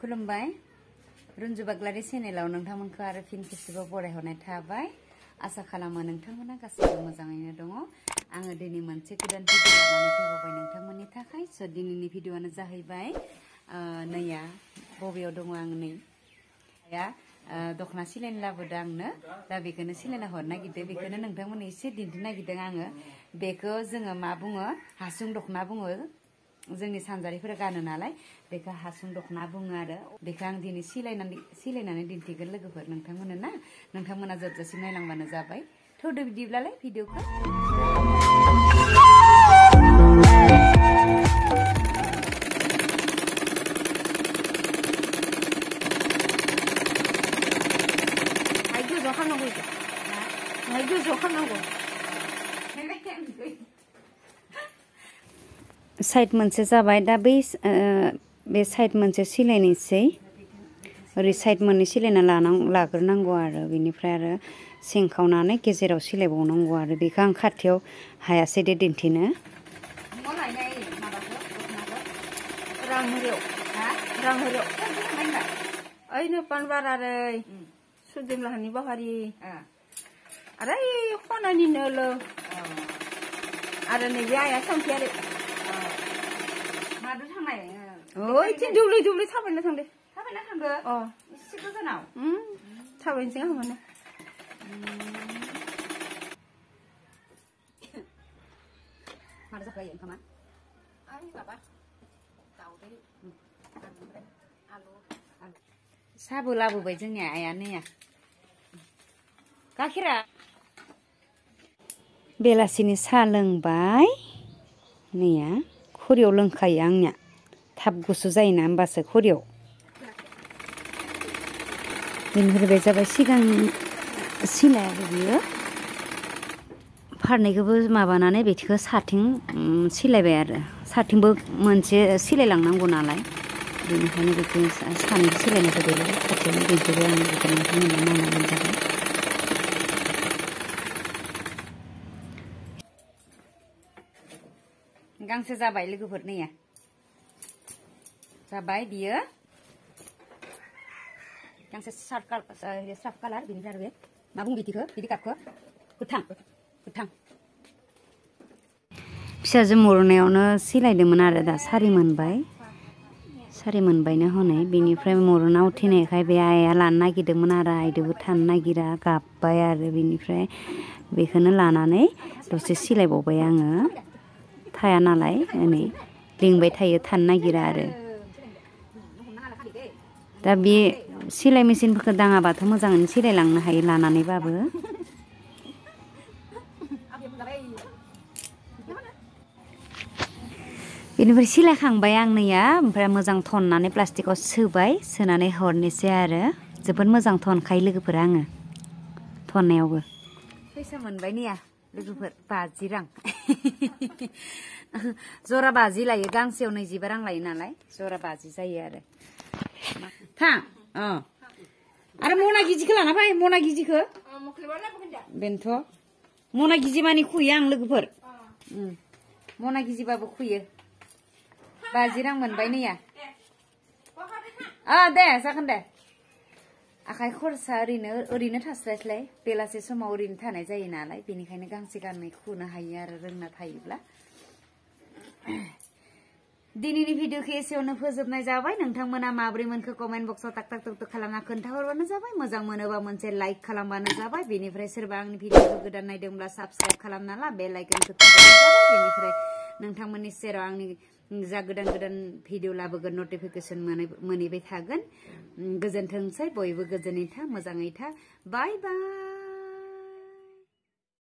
खुलुमबाय रुन्जु बाग्लारि चेनेलाव नोंथांमोनखौ आरो फिन खेबसेबाव बरायहरनाय थाबाय आसा खालामो नोंथांमोना गासैबो मोजाङैनो दङ आङो दिनै मोनसे गोदान भिडिअ लानानै फैबावबाय नोंथांमोननि थाखाय स दिनैनि भिडिअआनो जाहैबाय नैया बबेयाव दङ आं नै या दखना सिलायनो लाबोदों आंनो दा बेखौनो सिलायना हरनो नागिरदों बेखौनो नोंथांमोननो एसे दिन्थिनो नागिरदों आङो बेखौ जोङो मा बुङो हासुं दखना बुङो जोंनि सानजारिफोरा गानो नालाय बेखौ हासुं दखना बुङो आरो बेखौ आं दिनै सिलायनानै दिन्थिगोन लोगोफोर नोंथांमोननो ना नोंथांमोना जोबजासिम नायलांबानो जाबाय थौदो बिदिब्लालाय भिडिअखौ साइड मोनसे जाबाय दा बै बे साइड मोनसे सिलायनोसै ओरै साइड मोननै सिलायना लाग्रोनांगौ आरो बेनिफ्राय आरो सिंखावनानै गेजेराव सिलायबावनांगौ आरो बेखौ आं खाथियाव हायासै दे दिन्थिनो ओइनो पानबारारै सुदिमलाहानि बाहारि आरो खनानि नोलो आरो नैबे आइया थांफियारै मादो थांनाय ओइ थिन दुब्लि दुब्लि थाबायना थांदो अ एसे गोजानाव थाबायनोसै आं माने मादो जाखायो ओंखामा आइ माबा दाउदै आलु साहाबो लाबोबाय जोंनि आइया नैया गाइखेरा बेलासिनि साहा लोंबाय नैया खरियाव लोंखायो आंनिया थाब गुसु जायोना होमबासो खरियाव बेनिफ्राय बे जाबाय सिगां सिलायाबो बियो फारनैखौबो माबानानै बेथिखौ साथिं सिलायबाय आरो साथिंबो मोनसे सिलायलांनांगौ नालाय बेनिखायनो बेखौ सानै सिलायनायखौ बेलाय खाथियावनो दिन्थिबाय आं बेखौ नोंथांमोननो नायनांगोन जाबाय गांसे जाबाय लोगोफोर नैया जाबाय बियो गांसे सार्फ कालार बेनिफ्राय आरो बे मा बुङो बिदिखौ बिदि गाबखौ गोथां फिसाजो मरनायावनो सिलायदोंमोन आरो दा सारि मोनबायनो हनै बेनिफ्राय मरना उथिनायखाय बे आइया लानो नागिरदोंमोन आरो आइदोबो थानो नागिरा गाबबाय आरो बेनिफ्राय बेखौनो लानानै दसे सिलायबावबाय आङो थाया नालाय नै लिंबाय थायो थानो नागिरा आरो दा बे सिलाय मेचिनफोरखौ दाङाबाथ' मोजाङैनो सिलायलांनो हायो लानानैबाबो बेनिफ्राय सिलायखांबाय आं नैया ओमफ्राय मोजां थननानै प्लास्टिकआव सोबाय सोनानै हरनोसै आरो जोबोद मोजां थनखायो लोगोफोर आङो थननायावबो फैसा मोनबाय नैया लोगोफोर 50 रां जरा 50 लायो गांसेयाव 25 रां लायो नालाय जरा 50 जायो आरो थां आरो मना गिजिखौ लाना फै मना गिजिखौ बेनोथ' मना गिजि मानि खुयो आं लोगोफोर मना गिजिबाबो खुयो 50 रां मोनबाय नैया दे जागोन दे आखाइ खरसा ओरैनो थास्लायस्लाय बेलासे समाव ओरैनो थानाय जायो नालाय बेनिखायनो गांसे गांनै खुनो हायो आरो रोंना थायोब्ला दिनैनि भिडिअखौ एसेयावनो फोजोबनाय जाबाय नोंथांमोना माब्रै मोनखो कमेन्ट बक्सआव टाक खालामना खोन्थाहरबानो जाबाय मोजां मोनोबा मोनसे लाइक खालामबानो जाबाय बेनिफ्राय सोरबा आंनि भिडिअखौ गोदान नायदोंब्ला साबस्क्राइब खालामना ला बेल आइकनखौ थुबानो जाबाय बेनिफ्राय नोंथांमोननि सेराव आंनि जा गोदान भिडिअ लाबोगोन नटिफिकेसन मोनहैबाय थागोन गोजोनथोंसै बयबो गोजोनै था मोजाङै था बाय बाय